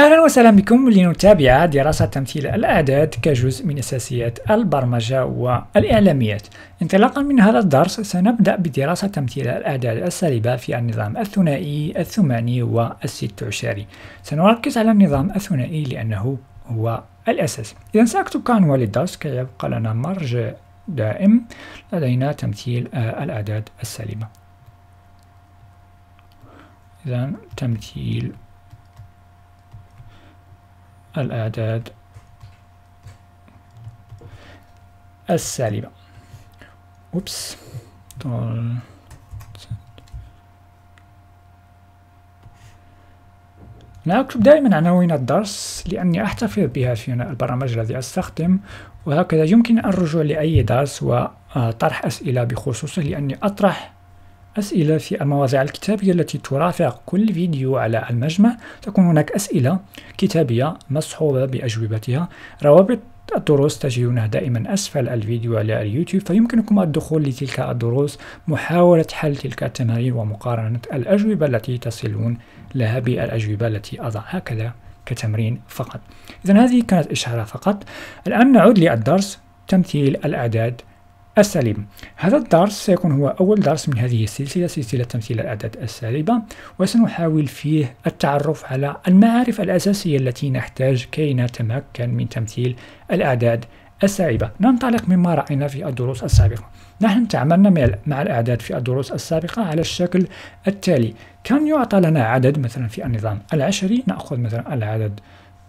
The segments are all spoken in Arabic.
أهلا وسهلا بكم لنتابع دراسة تمثيل الأعداد كجزء من أساسيات البرمجة والإعلاميات. انطلاقا من هذا الدرس سنبدأ بدراسة تمثيل الأعداد السالبة في النظام الثنائي الثماني والست عشري. سنركز على النظام الثنائي لأنه هو الأساس. إذا سأكتب كعنوان للدرس كي يبقى لنا مرجع دائم لدينا تمثيل الأعداد السالبة. إذا تمثيل الأعداد السالبة. أنا أكتب دائما عناوين الدرس لأني أحتفظ بها في البرنامج الذي أستخدم، وهكذا يمكن الرجوع لأي درس وطرح أسئلة بخصوصه، لأني أطرح أسئلة في المواضيع الكتابية التي ترافق كل فيديو على المجمع. تكون هناك أسئلة كتابية مصحوبة بأجوبتها. روابط الدروس تجدونها دائما أسفل الفيديو على اليوتيوب، فيمكنكم الدخول لتلك الدروس، محاولة حل تلك التمارين ومقارنة الأجوبة التي تصلون لها بالأجوبة التي أضع، هكذا كتمرين فقط. إذا هذه كانت إشارة فقط. الآن نعود للدرس تمثيل الأعداد السالبة. هذا الدرس سيكون هو أول درس من هذه السلسلة، سلسلة تمثيل الأعداد السالبة، وسنحاول فيه التعرف على المعارف الأساسية التي نحتاج كي نتمكن من تمثيل الأعداد السالبة. ننطلق مما رأينا في الدروس السابقة. نحن تعاملنا مع الأعداد في الدروس السابقة على الشكل التالي. كان يعطى لنا عدد مثلا في النظام العشري، نأخذ مثلا العدد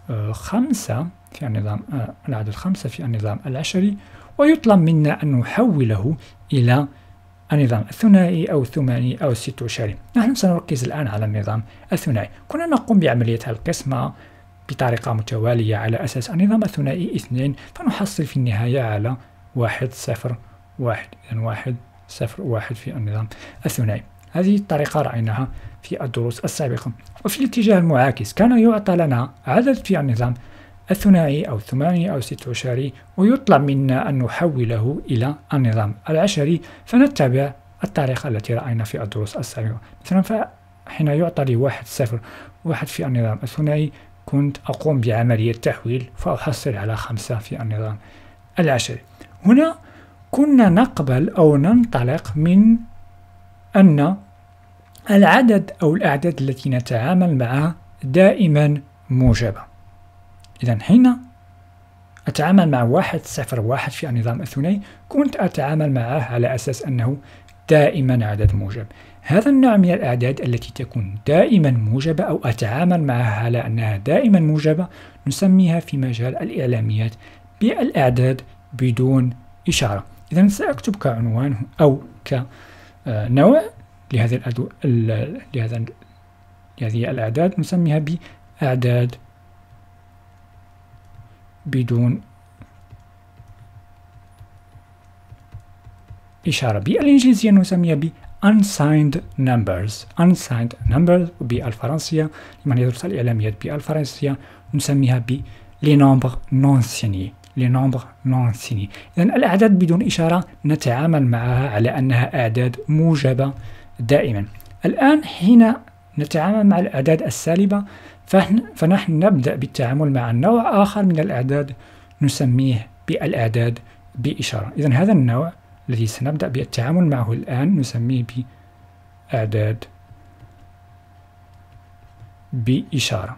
5 في النظام العدد 5 في النظام العشري، ويطلب منا أن نحوله إلى النظام الثنائي أو الثماني أو الست عشري. نحن سنركز الآن على النظام الثنائي. كنا نقوم بعملية القسمة بطريقة متوالية على أساس النظام الثنائي 2، فنحصل في النهاية على 1 0 1. إذن 1 0 1 في النظام الثنائي. هذه الطريقة رأيناها في الدروس السابقة. وفي الاتجاه المعاكس كان يعطى لنا عدد في النظام الثنائي أو الثماني أو الست عشري، ويطلب منا أن نحوله إلى النظام العشري، فنتبع الطريقة التي رأينا في الدروس السابقة. مثلا حين يعطى لي 1 0 1 في النظام الثنائي، كنت أقوم بعملية تحويل فأحصل على 5 في النظام العشري. هنا كنا نقبل أو ننطلق من أن العدد أو الأعداد التي نتعامل معها دائما موجبة. إذا حين أتعامل مع 1 0 1 في النظام الثنائي، كنت أتعامل معه على أساس أنه دائما عدد موجب. هذا النوع من الأعداد التي تكون دائما موجبة أو أتعامل معها على أنها دائما موجبة نسميها في مجال الإعلاميات بالأعداد بدون إشارة. إذا سأكتب كعنوان أو كنوع لهذه الأعداد نسميها بأعداد بدون إشارة. بالإنجليزية نسميها ب unsigned numbers. unsigned numbers بالفرنسية، لمن يدرس الإعلاميات بالفرنسية نسميها ب les nombres non signés. les nombres non signés. إذن الأعداد بدون إشارة نتعامل معها على أنها أعداد موجبة دائما. الآن حين نتعامل مع الأعداد السالبة، فنحن نبدأ بالتعامل مع نوع آخر من الأعداد نسميه بالأعداد بإشارة. إذن هذا النوع الذي سنبدأ بالتعامل معه الآن نسميه بأعداد بإشارة.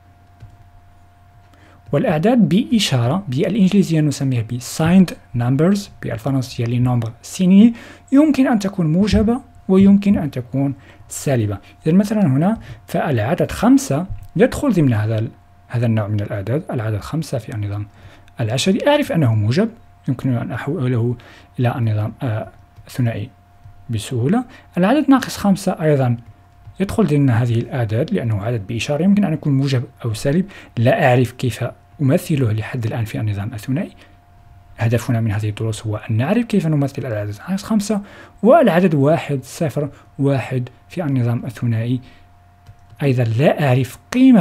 والأعداد بإشارة بالإنجليزية نسميها ب signed numbers، بالفرنسية les nombres signés. يمكن أن تكون موجبة ويمكن أن تكون سالبة. إذن مثلا هنا فالعدد 5 يدخل ضمن هذا النوع من الأعداد. العدد 5 في النظام العشري أعرف أنه موجب، يمكن أن أحوله إلى النظام الثنائي بسهولة. العدد ناقص 5 أيضا يدخل ضمن هذه الأعداد لأنه عدد بإشارة، يمكن أن يكون موجب أو سالب، لا أعرف كيف أمثله لحد الآن في النظام الثنائي. هدفنا من هذه الدروس هو أن نعرف كيف نمثل العدد ناقص 5 والعدد 1 0 1 في النظام الثنائي. أيضا لا أعرف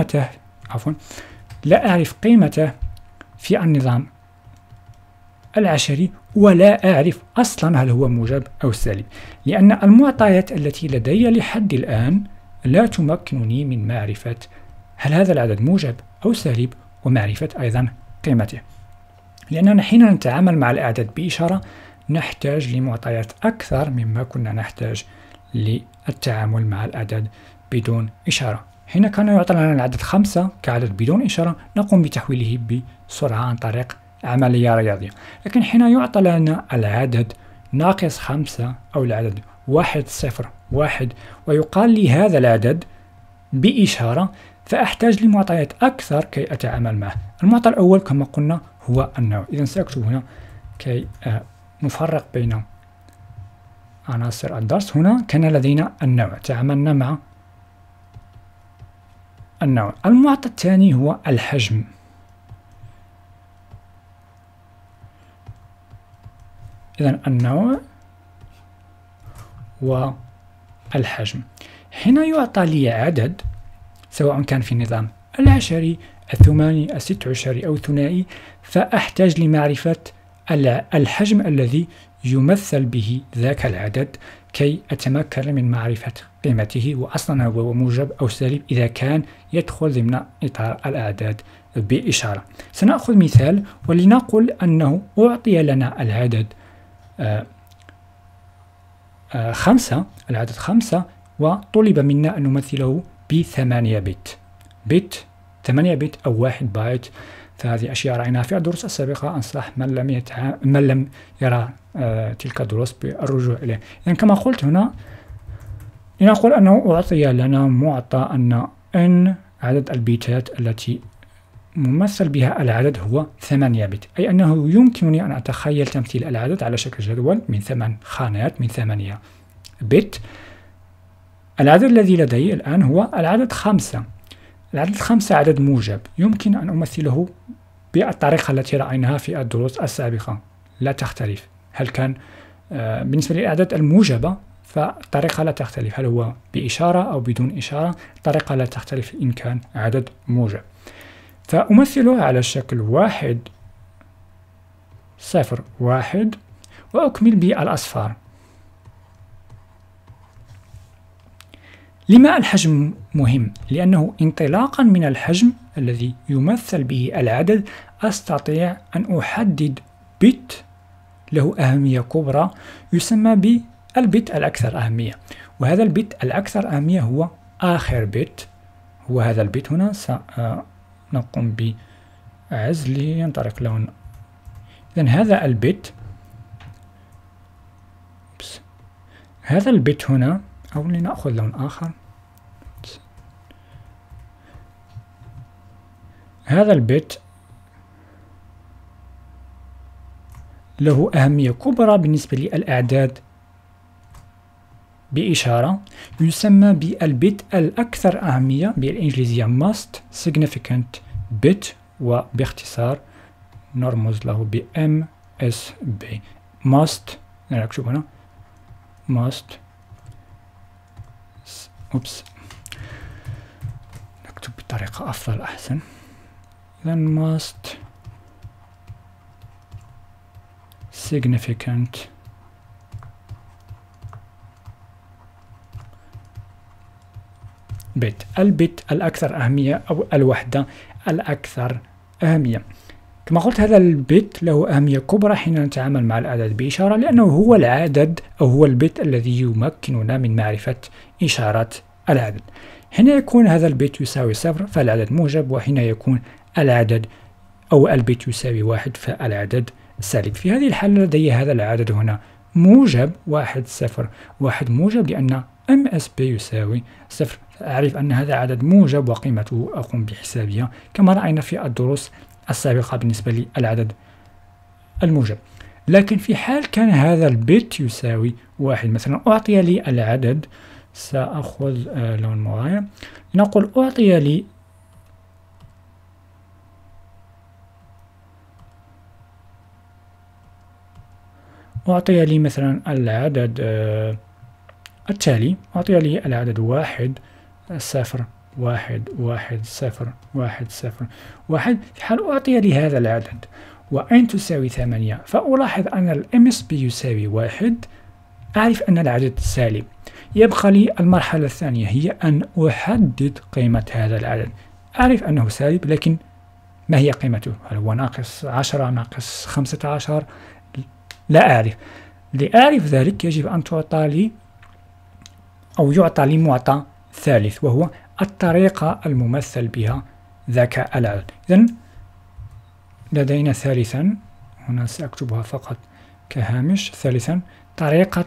قيمته في النظام العشري، ولا أعرف أصلا هل هو موجب أو سالب، لأن المعطيات التي لدي لحد الآن لا تمكنني من معرفة هل هذا العدد موجب أو سالب ومعرفة أيضا قيمته، لأننا حين نتعامل مع الأعداد بإشارة نحتاج لمعطيات أكثر مما كنا نحتاج للتعامل مع الأعداد بدون إشارة. حين كان يعطى لنا العدد 5 كعدد بدون إشارة نقوم بتحويله بسرعة عن طريق عملية رياضية، لكن حين يعطى لنا العدد ناقص 5 أو العدد 1 0 1 ويقال لي هذا العدد بإشارة فأحتاج لمعطيات أكثر كي أتعامل معه. المعطى الأول كما قلنا هو النوع، إذن سأكتب هنا كي نفرق بين عناصر الدرس. هنا كان لدينا النوع، تعاملنا مع النوع. المعطى الثاني هو الحجم، إذن النوع والحجم. حين يعطى لي عدد سواء كان في النظام العشري الثماني الست عشري أو الثنائي فأحتاج لمعرفة الحجم الذي يمثل به ذاك العدد كي أتمكن من معرفة قيمته، وأصلا هو موجب أو سالب إذا كان يدخل ضمن إطار الأعداد بإشارة. سنأخذ مثال ولنقل أنه أعطي لنا العدد 5 العدد 5 وطلب منا أن نمثله ب8 بت 8 بت أو 1 بايت. فهذه أشياء رأيناها في الدروس السابقة، أنصح من لم يرى تلك الدروس بالرجوع إليه. إذن كما قلت هنا لنقول أنه أعطي لنا معطى أن عدد البيتات التي ممثل بها العدد هو 8 بت، أي أنه يمكنني أن أتخيل تمثيل العدد على شكل جدول من 8 خانات من 8 بت. العدد الذي لدي الآن هو العدد 5. العدد 5 عدد موجب، يمكن أن أمثله بالطريقة التي رأيناها في الدروس السابقة لا تختلف. هل كان بالنسبة للأعداد الموجبة فالطريقة لا تختلف، هل هو بإشارة أو بدون إشارة الطريقة لا تختلف إن كان عدد موجب. فأمثله على شكل 1 0 1 وأكمل بالأصفار. لما الحجم مهم؟ لأنه انطلاقا من الحجم الذي يمثل به العدد أستطيع أن أحدد بت له أهمية كبرى يسمى بالبت الأكثر أهمية، وهذا البت الأكثر أهمية هو آخر بت، هو هذا البت. هنا سنقوم بعزله ينطلق لون. إذن هذا البت هذا البت هنا، أو لنأخذ لون آخر، هذا البت له أهمية كبرى بالنسبة للأعداد بإشارة، يسمى بالبت الأكثر أهمية بالإنجليزية most significant bit، وباختصار نرمز له ب MSB. most نكتب هنا most نكتب بطريقة أفضل أحسن. إذن most significant bit، البت الأكثر أهمية أو الوحدة الأكثر أهمية. كما قلت هذا البت له أهمية كبرى حين نتعامل مع الأعداد بإشارة، لأنه هو العدد أو هو البت الذي يمكننا من معرفة إشارات العدد. حين يكون هذا البت يساوي 0 فالعدد موجب، وحين يكون العدد أو البت يساوي 1 فالعدد سالب. في هذه الحالة لدي هذا العدد هنا موجب 1 0 1 موجب، لأن MSB يساوي 0. أعرف أن هذا عدد موجب وقيمته أقوم بحسابها كما رأينا في الدروس السابقة بالنسبة للعدد الموجب. لكن في حال كان هذا البت يساوي 1 مثلا، أعطي لي العدد، سأخذ لون مغاير، نقول أعطي لي مثلا العدد التالي، أعطي لي العدد 1 0 1 1 0 1 0 1. في حال أعطي لي هذا العدد وN تساوي 8 فألاحظ أن ال MSB يساوي 1، أعرف أن العدد سالب. يبقى لي المرحلة الثانية هي أن أحدد قيمة هذا العدد. أعرف أنه سالب، لكن ما هي قيمته؟ هل هو ناقص 10 ناقص 15؟ لا أعرف. لأعرف ذلك يجب أن تعطى لي أو يعطى لي معطى ثالث، وهو الطريقة الممثل بها ذاك العدد. إذن لدينا ثالثا، هنا سأكتبها فقط كهامش، ثالثا طريقة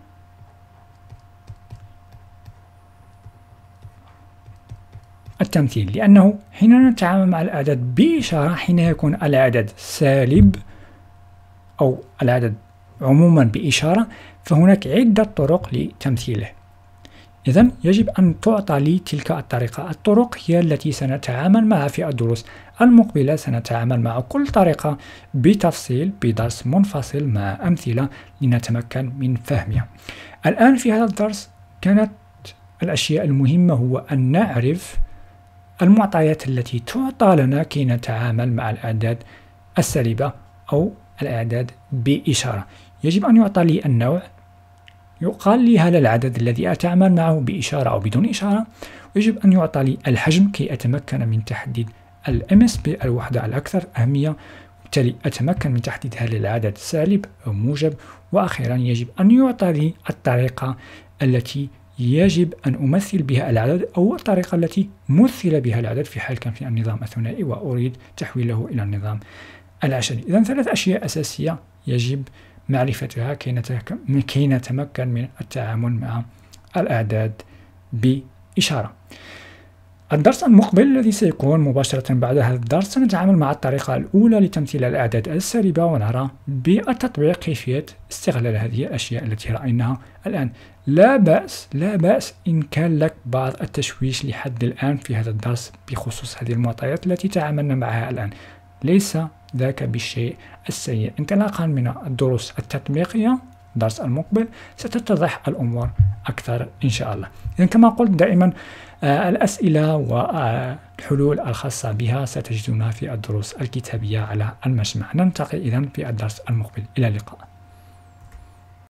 التمثيل، لأنه حين نتعامل مع الأعداد بإشارة، حين يكون العدد سالب أو العدد عموما بإشارة، فهناك عدة طرق لتمثيله. إذن يجب أن تعطى لي تلك الطريقة. الطرق هي التي سنتعامل معها في الدروس المقبلة. سنتعامل مع كل طريقة بتفصيل بدرس منفصل مع أمثلة لنتمكن من فهمها. الآن في هذا الدرس كانت الأشياء المهمة هو أن نعرف المعطيات التي تعطى لنا كي نتعامل مع الأعداد السالبة أو الأعداد بإشارة. يجب أن يعطى لي النوع، يقال لي هل العدد الذي أتعامل معه بإشارة أو بدون إشارة، ويجب أن يعطى لي الحجم كي أتمكن من تحديد الMS بالوحدة الأكثر أهمية، وبالتالي أتمكن من تحديد هل العدد سالب أو موجب. وأخيرا يجب أن يعطى لي الطريقة التي يجب أن أمثل بها العدد أو الطريقة التي مثل بها العدد في حال كان في النظام الثنائي وأريد تحويله إلى النظام العشري. إذن 3 أشياء أساسية يجب معرفتها كي نتمكن من التعامل مع الأعداد بإشارة. الدرس المقبل الذي سيكون مباشرة بعد هذا الدرس سنتعامل مع الطريقة الأولى لتمثيل الأعداد السالبة، ونرى بالتطبيق كيفية استغلال هذه الأشياء التي رأيناها الآن. لا بأس إن كان لك بعض التشويش لحد الآن في هذا الدرس بخصوص هذه المعطيات التي تعاملنا معها الآن، ليس ذاك بالشيء السيء. انطلاقا من الدروس التطبيقية الدرس المقبل ستتضح الأمور أكثر إن شاء الله. إذن كما قلت دائما الأسئلة والحلول الخاصة بها ستجدونها في الدروس الكتابية على المجمع. نلتقي إذن في الدرس المقبل. إلى اللقاء.